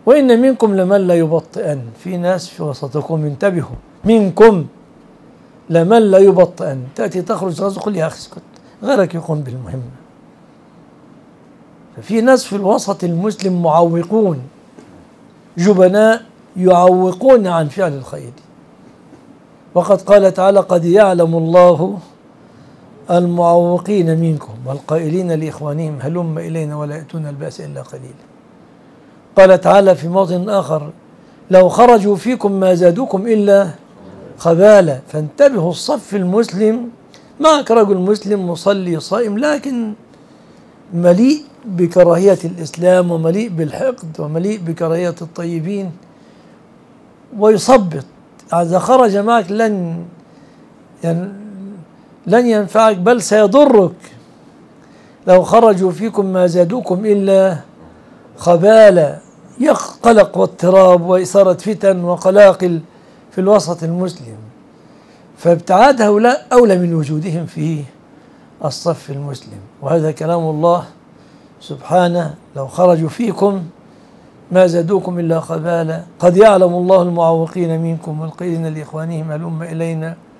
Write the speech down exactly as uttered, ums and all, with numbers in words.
وإن منكم لمن لا يبطئن، في ناس في وسطكم انتبهوا، منكم لمن لا يبطئن، تأتي تخرج غزو قل يا أخي اسكت، غيرك يقوم بالمهمة. ففي ناس في الوسط المسلم معوقون جبناء يعوقون عن فعل الخير. وقد قال تعالى قد يعلم الله المعوقين منكم والقائلين لإخوانهم هلم إلينا ولا يأتون البأس إلا قليلا. قال تعالى في موطن آخر لو خرجوا فيكم ما زادوكم إلا خبالا. فانتبهوا، الصف المسلم معك رجل مسلم مصلي صائم لكن مليء بكراهية الإسلام ومليء بالحقد ومليء بكراهية الطيبين ويصبط، إذا خرج معك لن يعني لن ينفعك بل سيضرك. لو خرجوا فيكم ما زادوكم إلا خبالا، قلق واضطراب وإثارة فتن وقلاقل في الوسط المسلم. فابتعاد هؤلاء أولى من وجودهم في الصف المسلم. وهذا كلام الله سبحانه لو خرجوا فيكم ما زادوكم إلا خبالا قد يعلم الله المعوقين منكم والقائلين لإخوانهم هلم إلينا